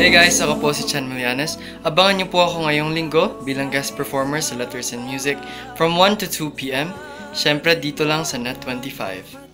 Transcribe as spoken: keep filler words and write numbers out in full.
Hey guys, ako po si Chan Milianes. Abangan niyo po ako ngayong linggo bilang guest performer sa Letters and Music from one to two p m Siyempre dito lang sa Net twenty-five.